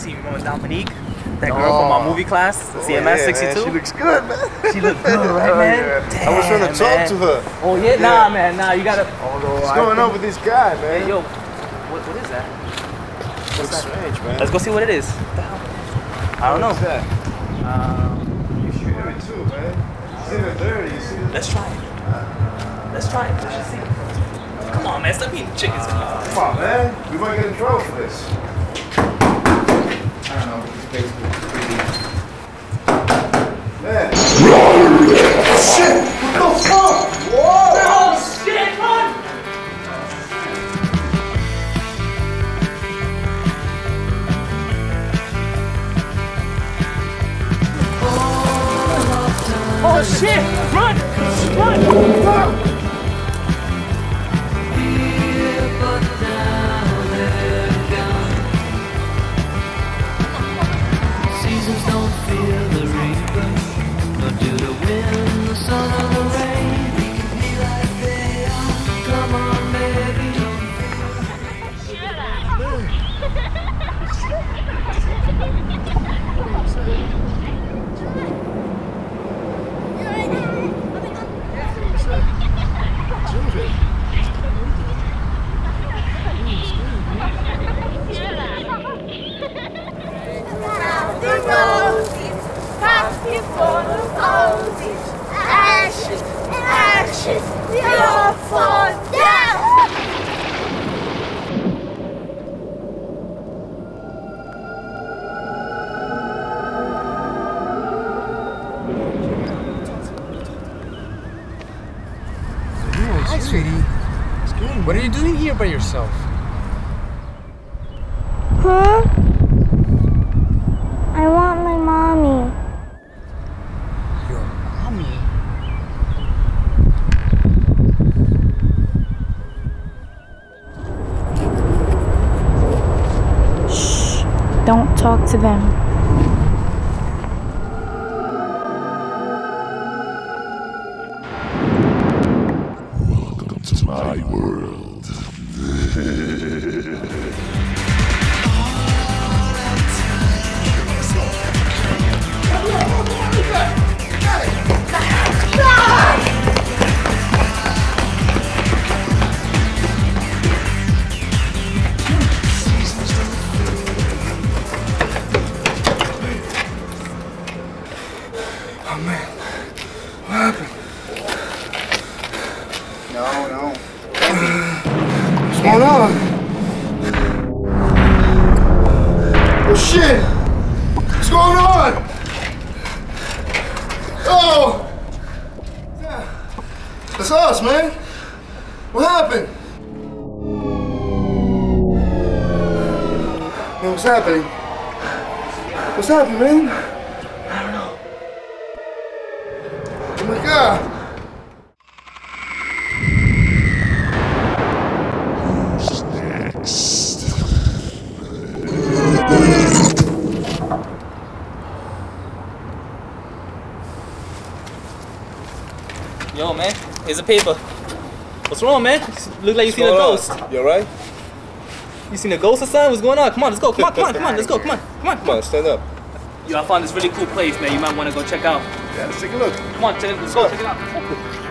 see, remember Dominique? That girl from our movie class, CMS 62? She looks good, man. She looked good, right, man? Damn, I was trying to talk to her. Oh, yeah? Nah, man, nah, you gotta... What's going on with this guy, man? Hey, yo, what is that? Looks strange, man. Let's go see what it is. What the hell? I don't know. What's that? You shoot it too, man. It's even dirty, you see this? Let's try it. Let's try it. Let's just see. Come on, man. Stop eating chickens. Come on, man. We might get in trouble for this. I don't know. It's basically pretty... Man. Shit! What the fuck? Whoa! Oh, shit, man! Oh, shit! Run! Run! Run! Seasons don't feel the reaper, nor do the wind, the sun, or the rain. We can be like they are. Come on, baby. Shut Ashes, ashes, you're for death. Hi, sweetie. What are you doing here by yourself? Huh? I want my mommy. Your mommy? Shh. Don't talk to them. Welcome to my world. Oh, man. What happened? No. What's going on? Oh, shit! What's going on? Oh! That's us, man. What happened? Man, what's happening? What's happening, man? I don't know. Oh my God! Who's next? Yo, man. Here's a paper. What's wrong, man? Look like you seen a ghost. You alright? You seen a ghost or something? What's going on? Come on, let's go. Come on, let's go. Come on. Stand up. Yo, I found this really cool place, man. You might want to go check out. Yeah, let's take a look. Come on, let's go check it out.